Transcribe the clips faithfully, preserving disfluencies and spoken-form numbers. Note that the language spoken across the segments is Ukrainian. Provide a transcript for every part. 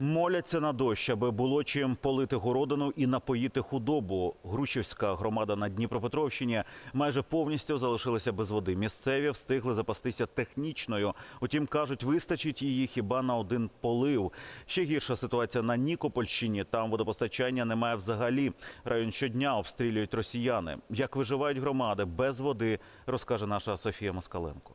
Моляться на дощ, аби було чим полити городину і напоїти худобу. Грушівська громада на Дніпропетровщині майже повністю залишилася без води. Місцеві встигли запастися технічною. Утім, кажуть, вистачить її хіба на один полив. Ще гірша ситуація на Нікопольщині. Там водопостачання немає взагалі. Район щодня обстрілюють росіяни. Як виживають громади без води, розкаже наша Софія Москаленко.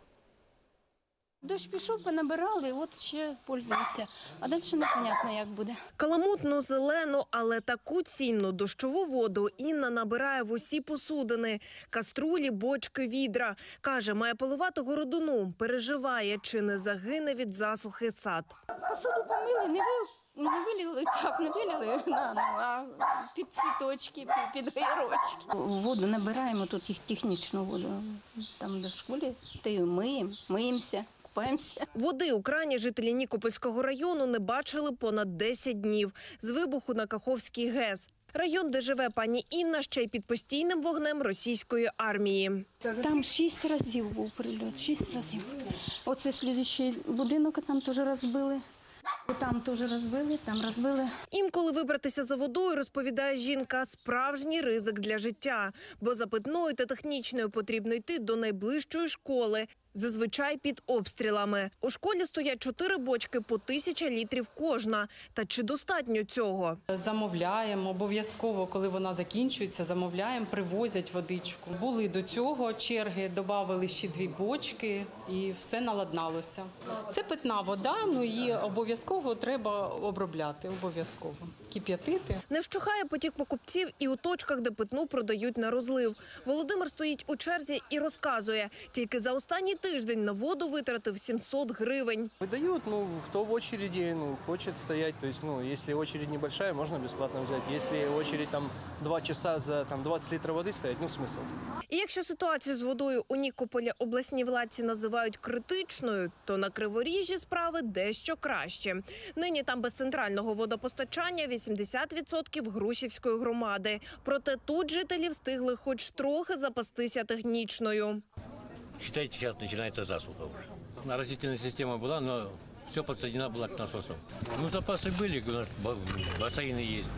Дощ пішов, понабирали, от ще пользуємося. А далі непонятно, як буде. Каламутну, зелену, але таку цінну дощову воду Інна набирає в усі посудини. Каструлі, бочки, відра. Каже, має поливати городину. Переживає, чи не загине від засухи сад. Посуду помили, не вил. Не вилили, так, не вилили, на, ну, а під цвіточки, під, під гірочки. Воду набираємо, тут їх технічну воду. Там до школи, та й миємо, миємося, купаємося. Води у крані жителі Нікопольського району не бачили понад десять днів з вибуху на Каховський ГЕС. Район, де живе пані Інна, ще й під постійним вогнем російської армії. Там шість разів був прильот, шість разів. Оце слідуючий будинок там теж розбили. Там теж розбили, там розбили. Інколи вибратися за водою, розповідає жінка, справжній ризик для життя. Бо за питною та технічною потрібно йти до найближчої школи. Зазвичай під обстрілами. У школі стоять чотири бочки по тисяча літрів кожна. Та чи достатньо цього? Замовляємо, обов'язково, коли вона закінчується, замовляємо, привозять водичку. Були до цього черги, додали ще дві бочки і все наладналося. Це питна вода, ну її обов'язково треба обробляти, обов'язково, кип'ятити. Не вщухає потік покупців і у точках, де питну продають на розлив. Володимир стоїть у черзі і розказує, тільки за останній тиждень на воду витратив сімсот гривень. Выдают, ну, кто в очереди, ну, хочет стоять, то есть, ну, если очередь небольшая, можно бесплатно взять. Если очередь там два часа за там двадцать литров воды стоять, ну, смысл. І якщо ситуацію з водою у Нікополі обласні владці називають критичною, то на Криворіжжі справи дещо краще. Нині там без центрального водопостачання вісімдесят відсотків Грушівської громади. Проте тут жителі встигли хоч трохи запастися технічною. Считайте, сейчас начинается засуха уже. Растительная система была, но все подсоединено было к насосам. Ну, запасы были, у нас бассейны есть.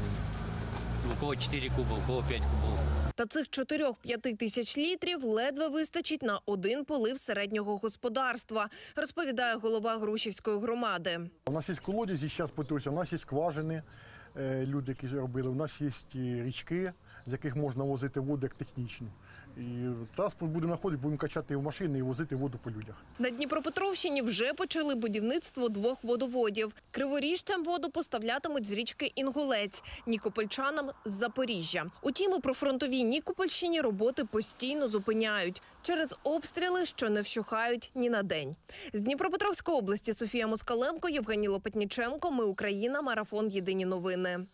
У кого чотири куба, у кого п'ять кубов. Та цих чотирьох-п'яти тисяч літрів ледве вистачить на один полив середнього господарства, розповідає голова Грушівської громади. У нас є колодязі, зараз питаюся, у нас є скважини, люди, які робили, у нас є річки, з яких можна возити воду як технічну. І транспорт буде знаходити, будемо качати в машини і возити воду по людях. На Дніпропетровщині вже почали будівництво двох водоводів. Криворіжцям воду поставлятимуть з річки Інгулець, нікопольчанам – з Запоріжжя. Утім, і про фронтовій Нікопольщині роботи постійно зупиняють через обстріли, що не вщухають ні на день. З Дніпропетровської області Софія Москаленко, Євгеній Лопатніченко. Ми Україна. Марафон. Єдині новини.